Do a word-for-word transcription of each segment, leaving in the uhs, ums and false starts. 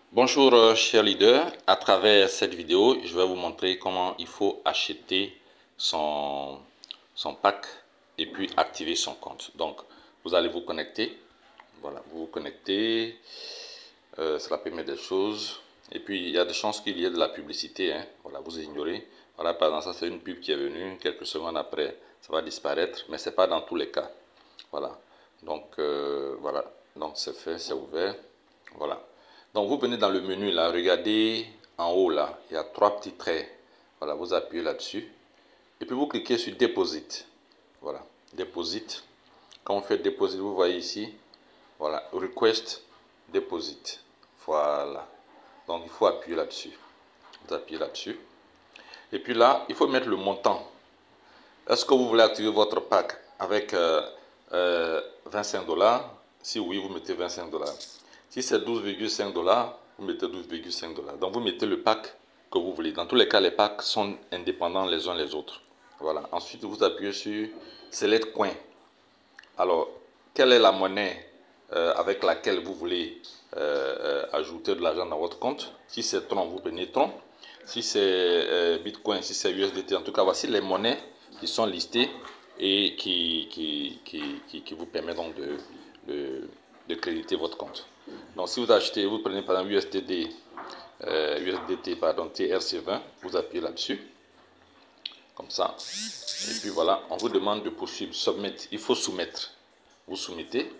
Bonjour euh, chers leaders, à travers cette vidéo, je vais vous montrer comment il faut acheter son, son pack et puis activer son compte. Donc, vous allez vous connecter, voilà, vous vous connectez, euh, c'est la première des choses. Et puis, il y a des chances qu'il y ait de la publicité, hein. Voilà, vous ignorez. Voilà, par exemple, ça c'est une pub qui est venue, quelques secondes après, ça va disparaître, mais ce n'est pas dans tous les cas. Voilà, donc euh, voilà, donc c'est fait, c'est ouvert, voilà. Donc vous venez dans le menu là, regardez en haut là, il y a trois petits traits. Voilà, vous appuyez là-dessus. Et puis vous cliquez sur Deposit. Voilà, Deposit. Quand vous faites Deposit, vous voyez ici, voilà, Request Deposit. Voilà. Donc il faut appuyer là-dessus. Vous appuyez là-dessus. Et puis là, il faut mettre le montant. Est-ce que vous voulez activer votre pack avec euh, euh, vingt-cinq dollars? Si oui, vous mettez vingt-cinq dollars. Si c'est douze virgule cinq dollars, vous mettez douze virgule cinq dollars. Donc vous mettez le pack que vous voulez. Dans tous les cas, les packs sont indépendants les uns les autres. Voilà. Ensuite, vous appuyez sur Select Coin. Alors, quelle est la monnaie euh, avec laquelle vous voulez euh, euh, ajouter de l'argent dans votre compte? Si c'est Tron, vous prenez Tron. Si c'est euh, Bitcoin, si c'est U S D T, en tout cas, voici les monnaies qui sont listées et qui, qui, qui, qui, qui vous permettent donc de, de, de créditer votre compte. Donc si vous achetez, vous prenez par exemple U S D T, euh, U S D T pardon, T R C vingt, vous appuyez là-dessus, comme ça. Et puis voilà, on vous demande de poursuivre, submit, il faut soumettre. Vous soumettez,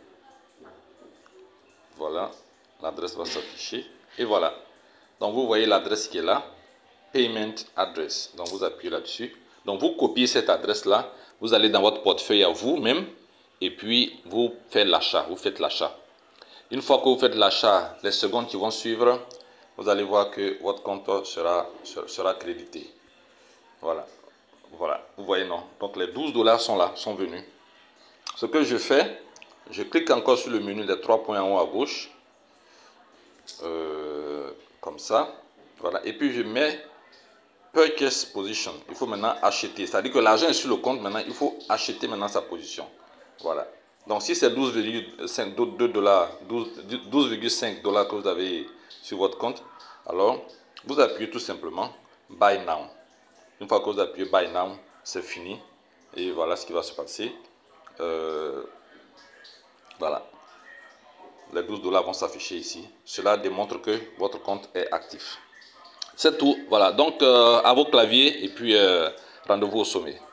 voilà, l'adresse va s'afficher, et voilà. Donc vous voyez l'adresse qui est là, Payment Address, donc vous appuyez là-dessus. Donc vous copiez cette adresse-là, vous allez dans votre portefeuille à vous-même, et puis vous faites l'achat, vous faites l'achat. Une fois que vous faites l'achat, les secondes qui vont suivre, vous allez voir que votre compte sera, sera crédité. Voilà. Voilà. Vous voyez, non? Donc les douze dollars sont là, sont venus. Ce que je fais, je clique encore sur le menu des trois points en haut à gauche. Euh, comme ça. Voilà. Et puis je mets Purchase Position. Il faut maintenant acheter. C'est-à-dire que l'argent est sur le compte. Maintenant, il faut acheter maintenant sa position. Voilà. Donc si c'est douze virgule cinq dollars, douze virgule cinq dollars que vous avez sur votre compte, alors vous appuyez tout simplement Buy Now. Une fois que vous appuyez Buy Now, c'est fini. Et voilà ce qui va se passer. Euh, voilà. Les douze dollars vont s'afficher ici. Cela démontre que votre compte est actif. C'est tout. Voilà. Donc euh, à vos claviers et puis euh, rendez-vous au sommet.